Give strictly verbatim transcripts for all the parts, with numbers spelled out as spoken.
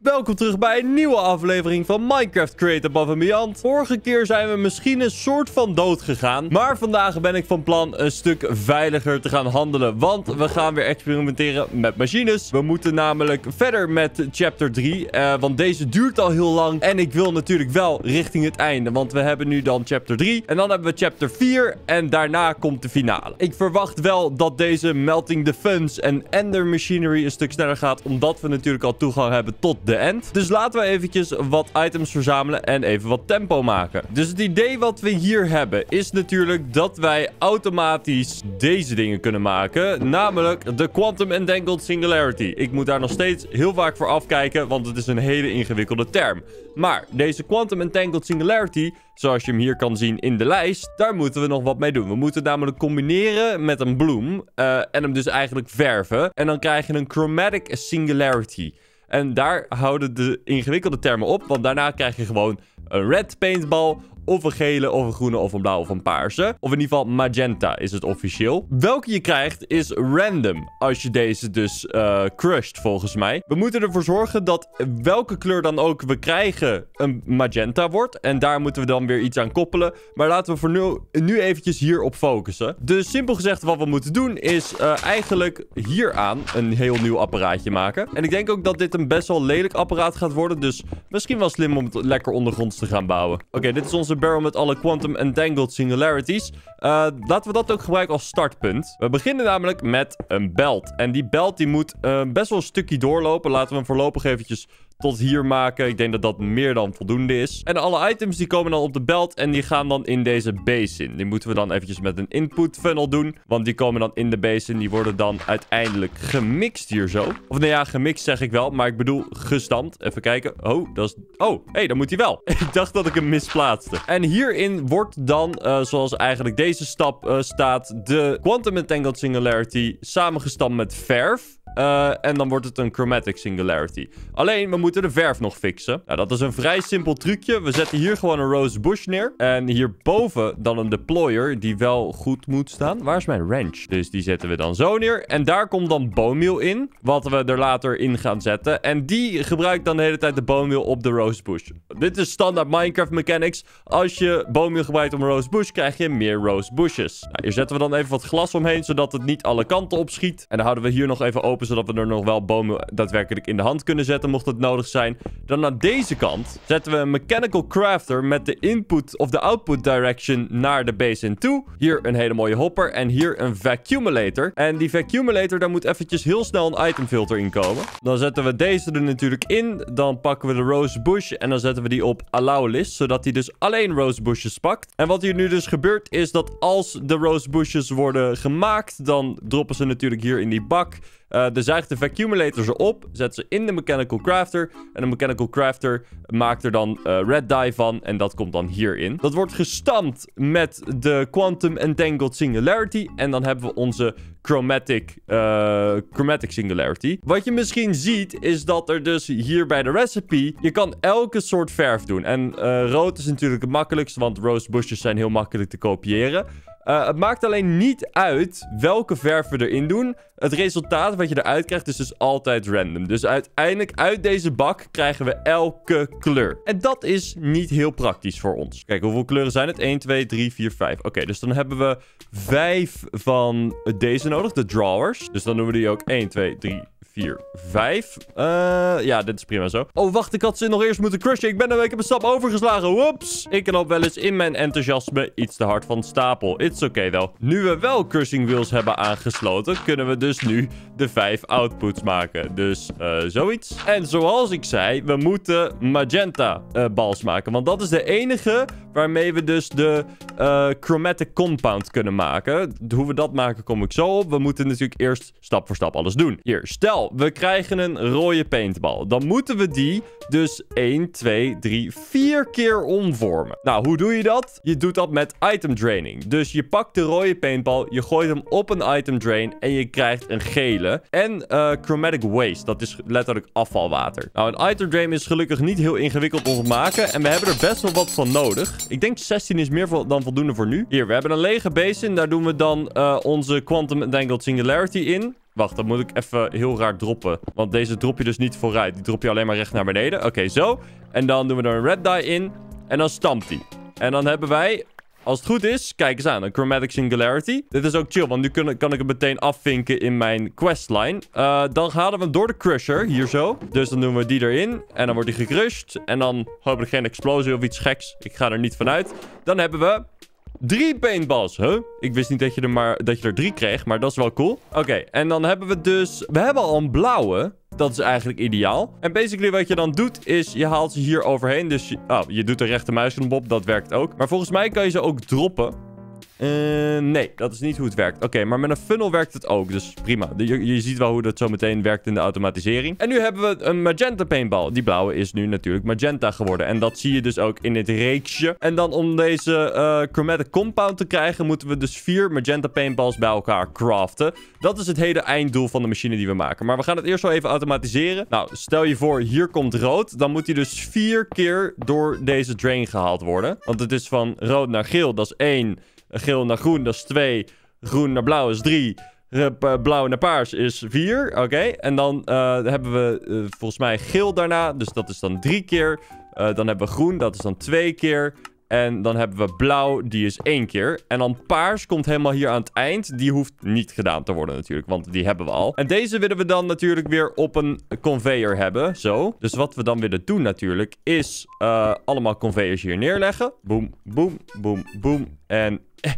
Welkom terug bij een nieuwe aflevering van Minecraft Create Above and Beyond. Vorige keer zijn we misschien een soort van dood gegaan. Maar vandaag ben ik van plan een stuk veiliger te gaan handelen. Want we gaan weer experimenteren met machines. We moeten namelijk verder met chapter drie. Uh, want deze duurt al heel lang. En ik wil natuurlijk wel richting het einde. Want we hebben nu dan chapter drie. En dan hebben we chapter vier. En daarna komt de finale. Ik verwacht wel dat deze Melting the Funds en Ender Machinery een stuk sneller gaat. Omdat we natuurlijk al toegang hebben tot de end. Dus laten we eventjes wat items verzamelen en even wat tempo maken. Dus het idee wat we hier hebben is natuurlijk dat wij automatisch deze dingen kunnen maken. Namelijk de Quantum Entangled Singularity. Ik moet daar nog steeds heel vaak voor afkijken, want het is een hele ingewikkelde term. Maar deze Quantum Entangled Singularity, zoals je hem hier kan zien in de lijst, daar moeten we nog wat mee doen. We moeten het namelijk combineren met een bloem uh, en hem dus eigenlijk verven. En dan krijg je een Chromatic Singularity. En daar houden de ingewikkelde termen op. Want daarna krijg je gewoon een red paintball. Of een gele, of een groene, of een blauwe, of een paarse. Of in ieder geval magenta is het officieel. Welke je krijgt is random. Als je deze dus uh, crusht, volgens mij. We moeten ervoor zorgen dat welke kleur dan ook we krijgen een magenta wordt. En daar moeten we dan weer iets aan koppelen. Maar laten we voor nu, nu eventjes hierop focussen. Dus simpel gezegd wat we moeten doen is uh, eigenlijk hieraan een heel nieuw apparaatje maken. En ik denk ook dat dit een best wel lelijk apparaat gaat worden. Dus misschien wel slim om het lekker ondergronds te gaan bouwen. Oké, okay, dit is onze barrel met alle Quantum Entangled Singularities. Uh, laten we dat ook gebruiken als startpunt. We beginnen namelijk met een belt. En die belt die moet uh, best wel een stukje doorlopen. Laten we hem voorlopig eventjes tot hier maken. Ik denk dat dat meer dan voldoende is. En alle items die komen dan op de belt en die gaan dan in deze basin. Die moeten we dan eventjes met een input funnel doen. Want die komen dan in de basin. Die worden dan uiteindelijk gemixt hier zo. Of nou ja, gemixt zeg ik wel. Maar ik bedoel gestampt. Even kijken. Oh, dat is... Oh, hé, hey, dan moet hij wel. Ik dacht dat ik hem misplaatste. En hierin wordt dan, uh, zoals eigenlijk deze stap uh, staat, de Quantum Entangled Singularity samengestampt met verf. Uh, en dan wordt het een Chromatic Singularity. Alleen, we moeten de verf nog fixen. Nou, dat is een vrij simpel trucje. We zetten hier gewoon een Rose Bush neer. En hierboven dan een deployer die wel goed moet staan. Waar is mijn wrench? Dus die zetten we dan zo neer. En daar komt dan bone meal in. Wat we er later in gaan zetten. En die gebruikt dan de hele tijd de bone meal op de Rose Bush. Dit is standaard Minecraft mechanics. Als je bone meal gebruikt om een Rose Bush, krijg je meer Rose Bushes. Nou, hier zetten we dan even wat glas omheen, zodat het niet alle kanten opschiet. En dan houden we hier nog even open, zodat we er nog wel bomen daadwerkelijk in de hand kunnen zetten, mocht het nodig zijn. Dan aan deze kant zetten we een mechanical crafter met de input of de output direction naar de basin toe. Hier een hele mooie hopper en hier een vacuumulator. En die vacuumulator, daar moet eventjes heel snel een itemfilter in komen. Dan zetten we deze er natuurlijk in. Dan pakken we de rose bush en dan zetten we die op allow list, zodat die dus alleen rose bushes pakt. En wat hier nu dus gebeurt is dat als de rose bushes worden gemaakt, dan droppen ze natuurlijk hier in die bak. Uh, de zuigt de vacuumulator ze op, zet ze in de mechanical crafter. En de mechanical crafter maakt er dan uh, red dye van. En dat komt dan hierin. Dat wordt gestampt met de Quantum Entangled Singularity. En dan hebben we onze Chromatic, uh, chromatic Singularity. Wat je misschien ziet, is dat er dus hier bij de recipe, je kan elke soort verf doen. En uh, rood is natuurlijk het makkelijkste, want rose bushes zijn heel makkelijk te kopiëren. Uh, het maakt alleen niet uit welke verf we erin doen. Het resultaat wat je eruit krijgt is dus altijd random. Dus uiteindelijk uit deze bak krijgen we elke kleur. En dat is niet heel praktisch voor ons. Kijk, hoeveel kleuren zijn het? één, twee, drie, vier, vijf. Oké, okay, dus dan hebben we vijf van deze nodig, de drawers. Dus dan doen we die ook één, twee, drie, vier, vijf. Uh, ja, dit is prima zo. Oh, wacht, ik had ze nog eerst moeten crushen. Ik ben een week op een stap overgeslagen. Woeps. Ik loop wel eens in mijn enthousiasme iets te hard van stapel. It's okay, though. Nu we wel crushing wheels hebben aangesloten, kunnen we dus nu de vijf outputs maken. Dus uh, zoiets. En zoals ik zei, we moeten magenta uh, balls maken. Want dat is de enige waarmee we dus de uh, chromatic compound kunnen maken. Hoe we dat maken, kom ik zo op. We moeten natuurlijk eerst stap voor stap alles doen. Hier, stel, we krijgen een rode paintball. Dan moeten we die dus één, twee, drie, vier keer omvormen. Nou, hoe doe je dat? Je doet dat met item draining. Dus je pakt de rode paintball, je gooit hem op een item drain en je krijgt een gele. En uh, chromatic waste, dat is letterlijk afvalwater. Nou, een item drain is gelukkig niet heel ingewikkeld om te maken. En we hebben er best wel wat van nodig. Ik denk zestien is meer dan voldoende voor nu. Hier, we hebben een lege basin. Daar doen we dan uh, onze Quantum Entangled Singularity in. Wacht, dan moet ik even heel raar droppen. Want deze drop je dus niet vooruit. Die drop je alleen maar recht naar beneden. Oké, okay, zo. En dan doen we er een red die in. En dan stampt hij. En dan hebben wij... Als het goed is, kijk eens aan, een Chromatic Singularity. Dit is ook chill, want nu kan, kan ik hem meteen afvinken in mijn questline. Uh, dan halen we hem door de crusher, hier zo. Dus dan doen we die erin. En dan wordt hij gecrushed. En dan hopelijk geen explosie of iets geks. Ik ga er niet vanuit. Dan hebben we... Drie paintballs, huh? Ik wist niet dat je er maar dat je er drie kreeg, maar dat is wel cool. Oké, okay, en dan hebben we dus... We hebben al een blauwe. Dat is eigenlijk ideaal. En basically wat je dan doet, is je haalt ze hier overheen. Dus je, oh, je doet de rechtermuisknop op, dat werkt ook. Maar volgens mij kan je ze ook droppen. Uh, nee, dat is niet hoe het werkt. Oké, okay, maar met een funnel werkt het ook. Dus prima. Je, je ziet wel hoe dat zo meteen werkt in de automatisering. En nu hebben we een magenta paintball. Die blauwe is nu natuurlijk magenta geworden. En dat zie je dus ook in dit reeksje. En dan om deze uh, chromatic compound te krijgen, moeten we dus vier magenta paintballs bij elkaar craften. Dat is het hele einddoel van de machine die we maken. Maar we gaan het eerst wel even automatiseren. Nou, stel je voor, hier komt rood. Dan moet hij dus vier keer door deze drain gehaald worden. Want het is van rood naar geel, dat is één... Geel naar groen, dat is twee. Groen naar blauw is drie. Blauw naar paars is vier. Oké. Okay. En dan uh, hebben we uh, volgens mij geel daarna. Dus dat is dan drie keer. Uh, dan hebben we groen, dat is dan twee keer. En dan hebben we blauw, die is één keer. En dan paars komt helemaal hier aan het eind. Die hoeft niet gedaan te worden natuurlijk, want die hebben we al. En deze willen we dan natuurlijk weer op een conveyor hebben. Zo. Dus wat we dan willen doen natuurlijk, is uh, allemaal conveyors hier neerleggen. Boom, boom, boom, boom. En...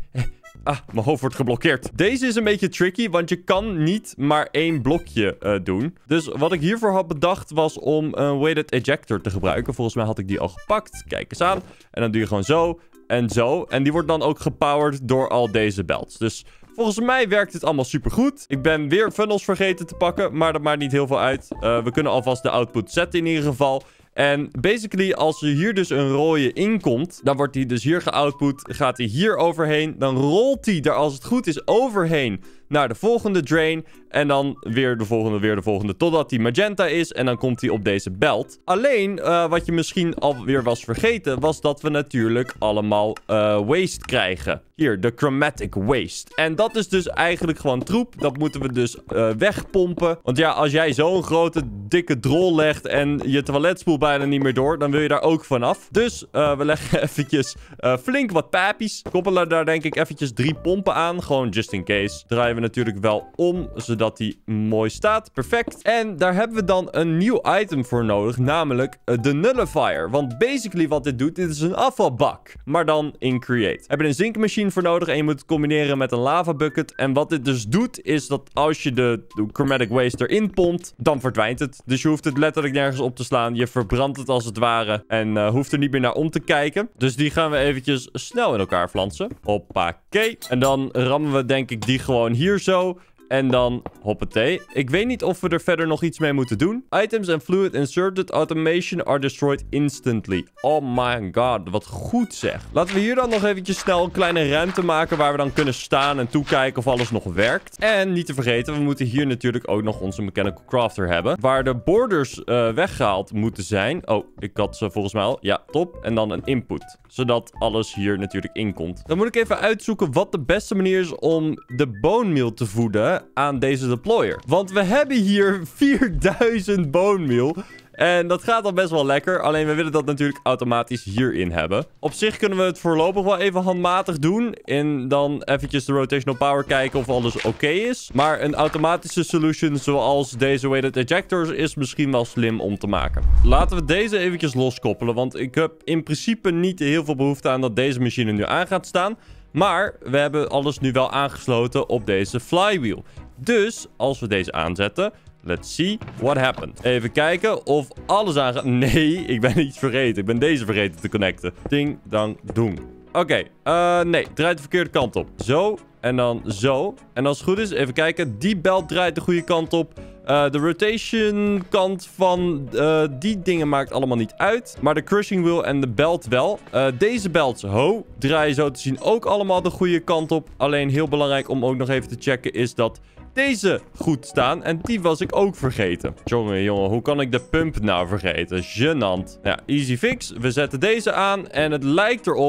Ah, mijn hoofd wordt geblokkeerd. Deze is een beetje tricky, want je kan niet maar één blokje uh, doen. Dus wat ik hiervoor had bedacht was om een weighted ejector te gebruiken. Volgens mij had ik die al gepakt. Kijk eens aan. En dan doe je gewoon zo en zo. En die wordt dan ook gepowered door al deze belts. Dus volgens mij werkt het allemaal supergoed. Ik ben weer funnels vergeten te pakken, maar dat maakt niet heel veel uit. Uh, we kunnen alvast de output zetten in ieder geval. En basically, als er hier dus een rode in komt, dan wordt hij dus hier geoutput, gaat hij hier overheen. Dan rolt hij er, als het goed is, overheen naar de volgende drain. En dan weer de volgende, weer de volgende, totdat hij magenta is. En dan komt hij op deze belt. Alleen, uh, wat je misschien alweer was vergeten, was dat we natuurlijk allemaal uh, waste krijgen. Hier, de chromatic waste. En dat is dus eigenlijk gewoon troep. Dat moeten we dus uh, wegpompen. Want ja, als jij zo'n grote, dikke drol legt en je toilet spoelt bijna niet meer door, dan wil je daar ook vanaf. Dus uh, we leggen eventjes uh, flink wat papies. Koppelen daar denk ik eventjes drie pompen aan. Gewoon just in case. Draaien we natuurlijk wel om, zodat die mooi staat. Perfect. En daar hebben we dan een nieuw item voor nodig, namelijk uh, de nullifier. Want basically wat dit doet, dit is een afvalbak. Maar dan in Create. We hebben een zinkmachine voor nodig en je moet het combineren met een lava bucket. En wat dit dus doet, is dat als je de, de chromatic waste erin pompt, dan verdwijnt het. Dus je hoeft het letterlijk nergens op te slaan. Je verbrandt het als het ware en uh, hoeft er niet meer naar om te kijken. Dus die gaan we eventjes snel in elkaar flansen. Hoppakee. En dan rammen we denk ik die gewoon hier zo. En dan hoppatee. Ik weet niet of we er verder nog iets mee moeten doen. Items and fluid inserted automation are destroyed instantly. Oh my god, wat goed zeg. Laten we hier dan nog eventjes snel een kleine ruimte maken waar we dan kunnen staan en toekijken of alles nog werkt. En niet te vergeten, we moeten hier natuurlijk ook nog onze mechanical crafter hebben. Waar de borders uh, weggehaald moeten zijn. Oh, ik had ze volgens mij al. Ja, top. En dan een input. Zodat alles hier natuurlijk in komt. Dan moet ik even uitzoeken wat de beste manier is om de bone meal te voeden aan deze deployer. Want we hebben hier vierduizend bone meal. En dat gaat al best wel lekker. Alleen we willen dat natuurlijk automatisch hierin hebben. Op zich kunnen we het voorlopig wel even handmatig doen. En dan eventjes de rotational power kijken of alles oké okay is. Maar een automatische solution zoals deze weighted ejectors is misschien wel slim om te maken. Laten we deze eventjes loskoppelen. Want ik heb in principe niet heel veel behoefte aan dat deze machine nu aan gaat staan. Maar we hebben alles nu wel aangesloten op deze flywheel. Dus als we deze aanzetten, let's see what happened. Even kijken of alles aangaat. Nee, ik ben iets vergeten. Ik ben deze vergeten te connecten. Ding, dang, doeng. Oké, okay, uh, nee, draait de verkeerde kant op. Zo, en dan zo. En als het goed is, even kijken. Die belt draait de goede kant op. Uh, de rotation kant van uh, die dingen maakt allemaal niet uit. Maar de crushing wheel en de belt wel. Uh, deze belts, ho, draaien zo te zien ook allemaal de goede kant op. Alleen heel belangrijk om ook nog even te checken is dat deze goed staan. En die was ik ook vergeten. Jongen, jongen, hoe kan ik de pump nou vergeten? Gênant. Ja, easy fix. We zetten deze aan en het lijkt erop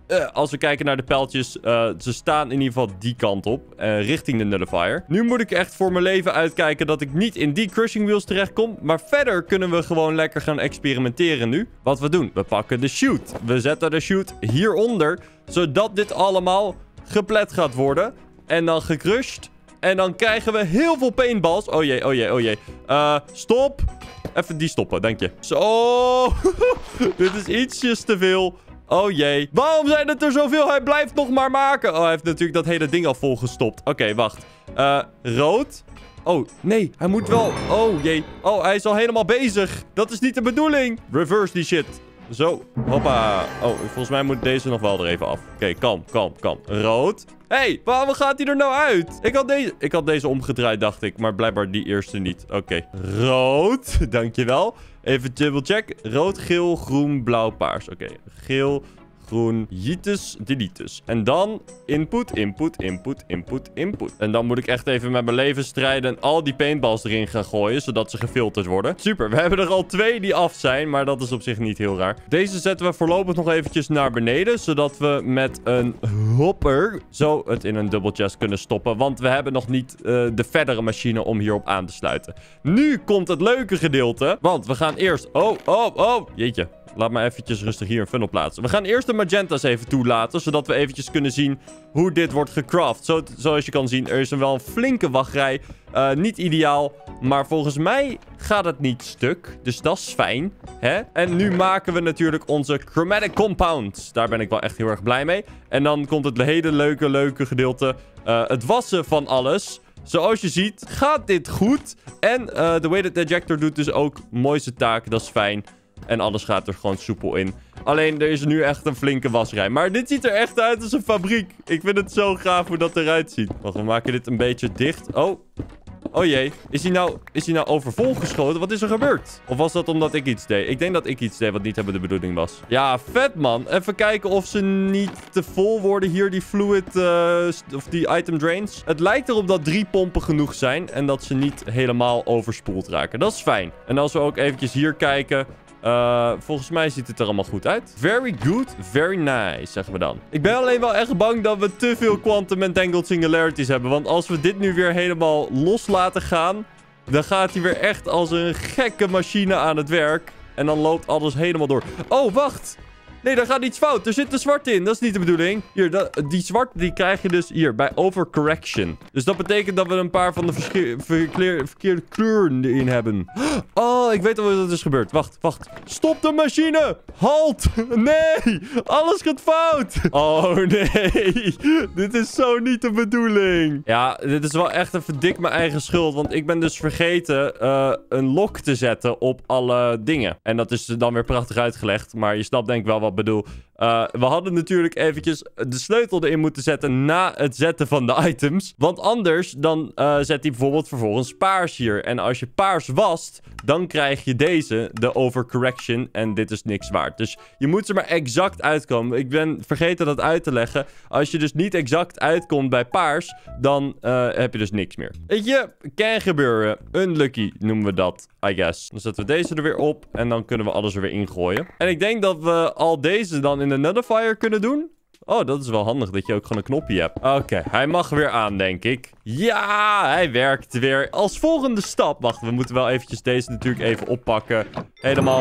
uh, als we kijken naar de pijltjes, uh, ze staan in ieder geval die kant op. Uh, richting de nullifier. Nu moet ik echt voor mijn leven uitkijken dat ik niet in die crushing wheels terechtkom. Maar verder kunnen we gewoon lekker gaan experimenteren nu. Wat we doen, we pakken de chute. We zetten de chute hieronder, zodat dit allemaal geplet gaat worden. En dan gecrushed. En dan krijgen we heel veel paintballs. Oh jee, oh jee, oh jee. Uh, stop. Even die stoppen, denk je. Zo. Dit is ietsjes te veel. Oh jee. Waarom zijn het er zoveel? Hij blijft nog maar maken. Oh, hij heeft natuurlijk dat hele ding al volgestopt. Oké, okay, wacht. Uh, rood. Oh, nee. Hij moet wel... Oh jee. Oh, hij is al helemaal bezig. Dat is niet de bedoeling. Reverse die shit. Zo, hoppa. Oh, volgens mij moet deze nog wel er even af. Oké, okay, kalm, kalm, kalm. Rood. Hé, hey, waarom gaat hij er nou uit? Ik had, deze, ik had deze omgedraaid, dacht ik. Maar blijkbaar die eerste niet. Oké. Okay. Rood. Dankjewel. Even double check. Rood, geel, groen, blauw, paars. Oké. Okay. Geel, groen, jitus, deletus. En dan input, input, input, input, input. En dan moet ik echt even met mijn leven strijden en al die paintballs erin gaan gooien, zodat ze gefilterd worden. Super, we hebben er al twee die af zijn, maar dat is op zich niet heel raar. Deze zetten we voorlopig nog eventjes naar beneden, zodat we met een hopper zo het in een double chest kunnen stoppen. Want we hebben nog niet uh, de verdere machine om hierop aan te sluiten. Nu komt het leuke gedeelte, want we gaan eerst... Oh, oh, oh, jeetje. Laat maar eventjes rustig hier een funnel plaatsen. We gaan eerst de magenta's even toelaten, zodat we eventjes kunnen zien hoe dit wordt gecraft. Zo, zoals je kan zien, er is een wel een flinke wachtrij. Uh, niet ideaal, maar volgens mij gaat het niet stuk. Dus dat is fijn. Hè? En nu maken we natuurlijk onze chromatic compound. Daar ben ik wel echt heel erg blij mee. En dan komt het hele leuke, leuke gedeelte. Uh, het wassen van alles. Zoals je ziet, gaat dit goed. En uh, de weighted ejector doet dus ook mooi zijn taak. Dat is fijn. En alles gaat er gewoon soepel in. Alleen, er is nu echt een flinke wasrij. Maar dit ziet er echt uit als een fabriek. Ik vind het zo gaaf hoe dat eruit ziet. Wacht, we maken dit een beetje dicht. Oh. Oh jee. Is hij nou, is hij nou overvol geschoten? Wat is er gebeurd? Of was dat omdat ik iets deed? Ik denk dat ik iets deed wat niet hebben de bedoeling was. Ja, vet man. Even kijken of ze niet te vol worden hier, die fluid, uh, of die item drains. Het lijkt erop dat drie pompen genoeg zijn. En dat ze niet helemaal overspoeld raken. Dat is fijn. En als we ook eventjes hier kijken... Uh, volgens mij ziet het er allemaal goed uit. Very good, very nice, zeggen we dan. Ik ben alleen wel echt bang dat we te veel quantum entangled singularities hebben. Want als we dit nu weer helemaal los laten gaan... dan gaat hij weer echt als een gekke machine aan het werk. En dan loopt alles helemaal door. Oh, wacht! Nee, daar gaat iets fout. Er zit een zwart in. Dat is niet de bedoeling. Hier, dat, die zwart die krijg je dus hier bij overcorrection. Dus dat betekent dat we een paar van de verkeerde kleuren erin hebben. Oh, ik weet al wat er is gebeurd. Wacht, wacht. Stop de machine! Halt! Nee! Alles gaat fout! Oh, nee. Dit is zo niet de bedoeling. Ja, dit is wel echt even dik mijn eigen schuld. Want ik ben dus vergeten uh, een lock te zetten op alle dingen. En dat is dan weer prachtig uitgelegd. Maar je snapt denk ik wel wat ik bedoel. Uh, we hadden natuurlijk eventjes de sleutel erin moeten zetten na het zetten van de items. Want anders dan uh, zet hij bijvoorbeeld vervolgens paars hier. En als je paars wast, dan krijg je deze, de overcorrection. En dit is niks waard. Dus je moet er maar exact uitkomen. Ik ben vergeten dat uit te leggen. Als je dus niet exact uitkomt bij paars, dan uh, heb je dus niks meer. Weet je, kan gebeuren. Unlucky noemen we dat, I guess. Dan zetten we deze er weer op en dan kunnen we alles er weer ingooien. En ik denk dat we al deze dan in de nullifier kunnen doen. Oh, dat is wel handig dat je ook gewoon een knopje hebt. Oké, okay, hij mag weer aan, denk ik. Ja, hij werkt weer. Als volgende stap... Wacht, we moeten wel eventjes deze natuurlijk even oppakken. Helemaal...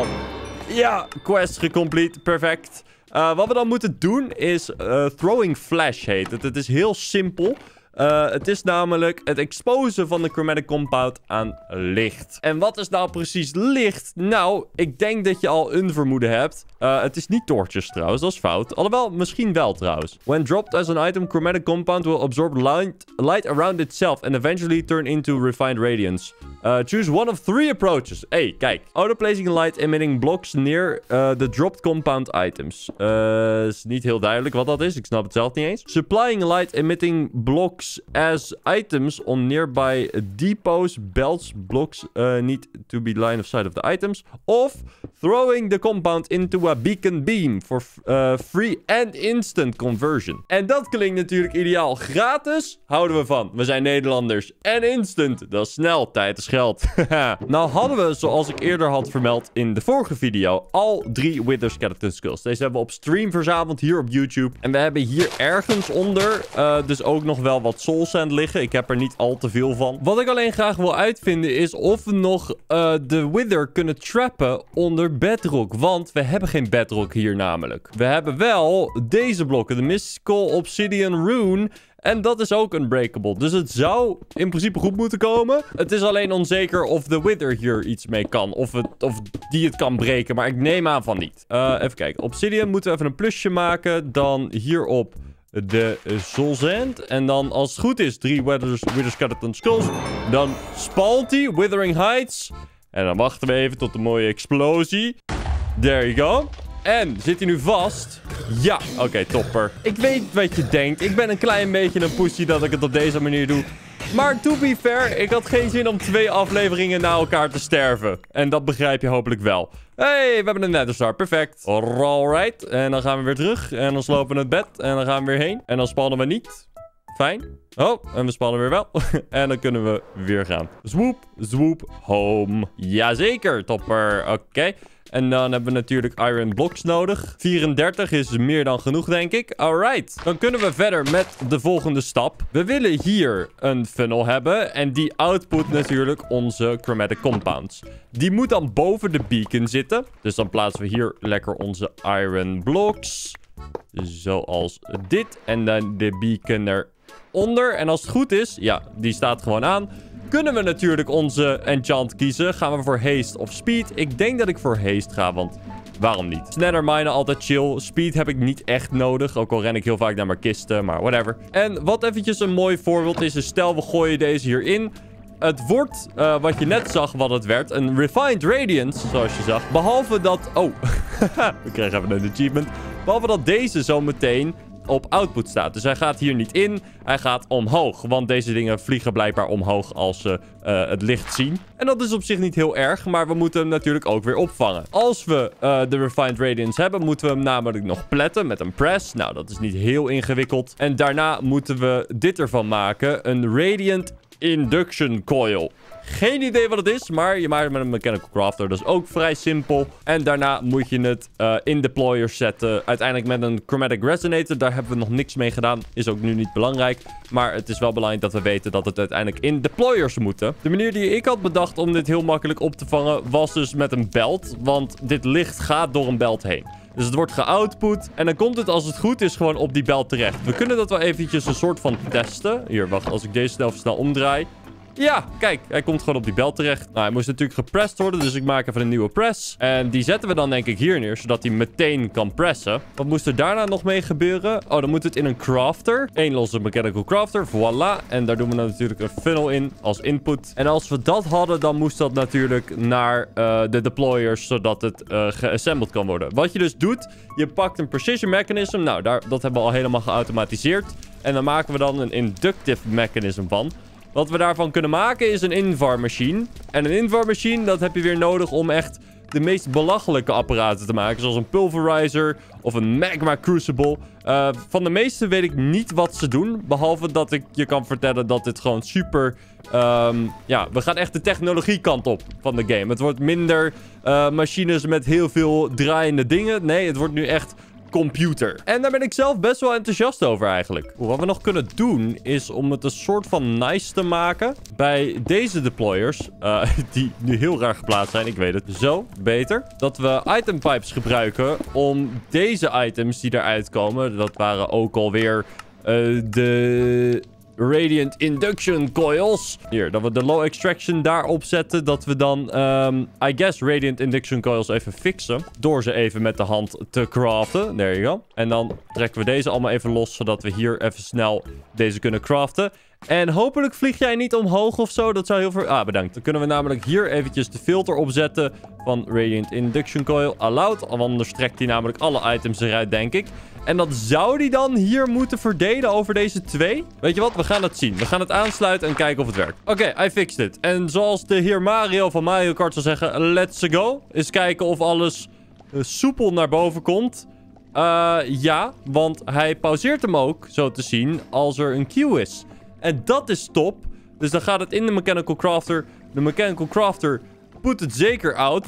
Ja, quest gecomplete. Perfect. Uh, wat we dan moeten doen is... Uh, throwing flash heet het. Het is heel simpel. Uh, het is namelijk het exposen van de chromatic compound aan licht. En wat is nou precies licht? Nou, ik denk dat je al een vermoeden hebt. Uh, het is niet torches trouwens, dat is fout. Alhoewel, misschien wel trouwens. When dropped as an item, chromatic compound will absorb light, light around itself and eventually turn into refined radiance. Uh, choose one of three approaches. Hey, kijk. Auto-placing light emitting blocks near uh, the dropped compound items. Uh, is niet heel duidelijk wat dat is. Ik snap het zelf niet eens. Supplying light emitting blocks blocks as items on nearby depots, belts, blocks uh, need to be line of sight of the items. Of throwing the compound into a beacon beam for uh, free and instant conversion. En dat klinkt natuurlijk ideaal. Gratis houden we van. We zijn Nederlanders. En instant, dat is snel. Tijd is geld. Nou hadden we, zoals ik eerder had vermeld in de vorige video, al drie Wither Skeleton Skulls. Deze hebben we op stream verzameld hier op YouTube. En we hebben hier ergens onder uh, dus ook nog wel wat soul sand liggen. Ik heb er niet al te veel van. Wat ik alleen graag wil uitvinden is of we nog uh, de Wither kunnen trappen onder bedrock. Want we hebben geen bedrock hier namelijk. We hebben wel deze blokken. De Mystical Obsidian Rune. En dat is ook unbreakable. Dus het zou in principe goed moeten komen. Het is alleen onzeker of de Wither hier iets mee kan. Of, het, of die het kan breken. Maar ik neem aan van niet. Uh, even kijken. Obsidian moeten we even een plusje maken. Dan hierop de soul sand. En dan als het goed is drie Wither, Wither Skeleton Skulls. Dan spawnt hij. Withering Heights. En dan wachten we even tot de mooie explosie. There you go. En, zit hij nu vast? Ja, oké, okay, topper. Ik weet wat je denkt. Ik ben een klein beetje een pussy dat ik het op deze manier doe. Maar to be fair, ik had geen zin om twee afleveringen na elkaar te sterven. En dat begrijp je hopelijk wel. Hey, we hebben een Netherstar. Perfect. Alright. En dan gaan we weer terug. En dan slopen we het bed. En dan gaan we weer heen. En dan spannen we niet. Fijn. Oh, en we spannen weer wel. En dan kunnen we weer gaan. Swoop, swoop, home. Jazeker, topper. Oké. Okay. En dan hebben we natuurlijk iron blocks nodig. vierendertig is meer dan genoeg, denk ik. Alright. Dan kunnen we verder met de volgende stap. We willen hier een funnel hebben. En die output natuurlijk onze chromatic compounds. Die moet dan boven de beacon zitten. Dus dan plaatsen we hier lekker onze iron blocks. Zoals dit. En dan de beacon eronder. En als het goed is, ja, die staat gewoon aan. Kunnen we natuurlijk onze enchant kiezen. Gaan we voor haste of speed? Ik denk dat ik voor haste ga, want waarom niet? Nether minen altijd chill. Speed heb ik niet echt nodig. Ook al ren ik heel vaak naar mijn kisten, maar whatever. En wat eventjes een mooi voorbeeld is, is stel we gooien deze hierin. Het wordt, uh, wat je net zag wat het werd, een Refined Radiance, zoals je zag. Behalve dat... Oh, we kregen even een achievement. Behalve dat deze zo meteen op output staat. Dus hij gaat hier niet in. Hij gaat omhoog. Want deze dingen vliegen blijkbaar omhoog als ze uh, het licht zien. En dat is op zich niet heel erg. Maar we moeten hem natuurlijk ook weer opvangen. Als we uh, de Refined Radiance hebben, moeten we hem namelijk nog pletten met een press. Nou, dat is niet heel ingewikkeld. En daarna moeten we dit ervan maken. Een Radiant Induction Coil. Geen idee wat het is, maar je maakt het met een Mechanical Crafter. Dat is ook vrij simpel. En daarna moet je het uh, in deployers zetten. Uiteindelijk met een Chromatic Resonator. Daar hebben we nog niks mee gedaan. Is ook nu niet belangrijk. Maar het is wel belangrijk dat we weten dat het uiteindelijk in deployers moeten. De manier die ik had bedacht om dit heel makkelijk op te vangen was dus met een belt. Want dit licht gaat door een belt heen. Dus het wordt geoutput. En dan komt het, als het goed is, gewoon op die belt terecht. We kunnen dat wel eventjes een soort van testen. Hier, wacht. Als ik deze snel snel omdraai. Ja, kijk. Hij komt gewoon op die belt terecht. Nou, hij moest natuurlijk gepressed worden. Dus ik maak even een nieuwe press. En die zetten we dan denk ik hier neer. Zodat hij meteen kan pressen. Wat moest er daarna nog mee gebeuren? Oh, dan moet het in een crafter. Eén losse mechanical crafter. Voilà. En daar doen we dan natuurlijk een funnel in als input. En als we dat hadden, dan moest dat natuurlijk naar uh, de deployers. Zodat het uh, geassembled kan worden. Wat je dus doet, je pakt een precision mechanism. Nou, daar, dat hebben we al helemaal geautomatiseerd. En dan maken we dan een inductive mechanism van. Wat we daarvan kunnen maken is een invar machine. En een invar machine, dat heb je weer nodig om echt de meest belachelijke apparaten te maken. Zoals een pulverizer of een magma crucible. Uh, van de meeste weet ik niet wat ze doen. Behalve dat ik je kan vertellen dat dit gewoon super... Um, ja, we gaan echt de technologiekant op van de game. Het wordt minder uh, machines met heel veel draaiende dingen. Nee, het wordt nu echt... computer. En daar ben ik zelf best wel enthousiast over eigenlijk. Wat we nog kunnen doen is om het een soort van nice te maken bij deze deployers. Uh, die nu heel raar geplaatst zijn. Ik weet het. Zo, beter. Dat we item pipes gebruiken om deze items die eruit komen. Dat waren ook alweer uh, de... Radiant Induction Coils. Hier, dat we de low extraction daarop zetten. Dat we dan, um, I guess, Radiant Induction Coils even fixen. Door ze even met de hand te craften. There you go. En dan trekken we deze allemaal even los. Zodat we hier even snel deze kunnen craften. En hopelijk vlieg jij niet omhoog of zo. Dat zou heel veel... Ah, bedankt. Dan kunnen we namelijk hier eventjes de filter opzetten van Radiant Induction Coil Allowed. Want anders trekt hij namelijk alle items eruit, denk ik. En dat zou die dan hier moeten verdelen over deze twee? Weet je wat? We gaan het zien. We gaan het aansluiten en kijken of het werkt. Oké, okay, I fixed it. En zoals de heer Mario van Mario Kart zou zeggen, let's go. Eens kijken of alles uh, soepel naar boven komt. Uh, ja, want hij pauzeert hem ook, zo te zien, als er een queue is. En dat is top. Dus dan gaat het in de Mechanical Crafter. De Mechanical Crafter put het zeker out.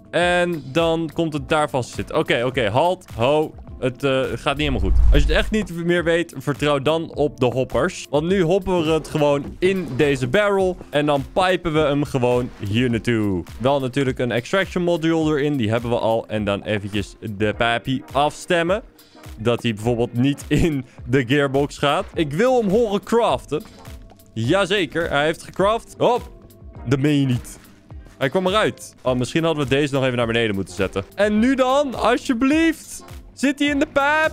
En dan komt het daar vast zitten. Oké, okay, oké, okay, halt, ho. Het uh, gaat niet helemaal goed. Als je het echt niet meer weet, vertrouw dan op de hoppers. Want nu hoppen we het gewoon in deze barrel. En dan pipen we hem gewoon hier naartoe. Wel natuurlijk een extraction module erin. Die hebben we al. En dan eventjes de papie afstemmen. Dat hij bijvoorbeeld niet in de gearbox gaat. Ik wil hem horen craften. Jazeker, hij heeft gecraft. Hop, dat meen je niet. Hij kwam eruit. Oh, misschien hadden we deze nog even naar beneden moeten zetten. En nu dan, alsjeblieft. Zit hij in de pijp?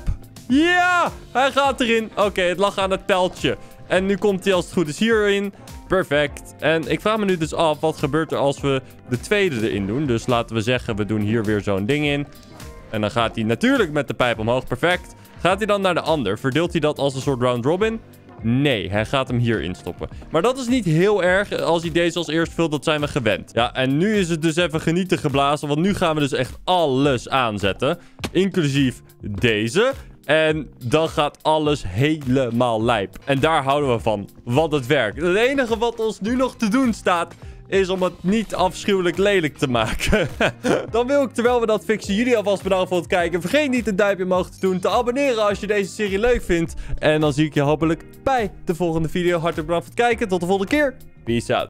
Ja, hij gaat erin. Oké, okay, het lag aan het pijltje. En nu komt hij als het goed is hierin. Perfect. En ik vraag me nu dus af, wat gebeurt er als we de tweede erin doen? Dus laten we zeggen, we doen hier weer zo'n ding in. En dan gaat hij natuurlijk met de pijp omhoog. Perfect. Gaat hij dan naar de ander? Verdeelt hij dat als een soort round robin? Nee, hij gaat hem hierin stoppen. Maar dat is niet heel erg als hij deze als eerst vult. Dat zijn we gewend. Ja, en nu is het dus even genieten geblazen. Want nu gaan we dus echt alles aanzetten. Inclusief deze. En dan gaat alles helemaal lijp. En daar houden we van. Want het werkt. Het enige wat ons nu nog te doen staat is om het niet afschuwelijk lelijk te maken. Dan wil ik, terwijl we dat fixen, jullie alvast bedankt voor het kijken. Vergeet niet een duimpje omhoog te doen. Te abonneren als je deze serie leuk vindt. En dan zie ik je hopelijk bij de volgende video. Hartelijk bedankt voor het kijken. Tot de volgende keer. Peace out.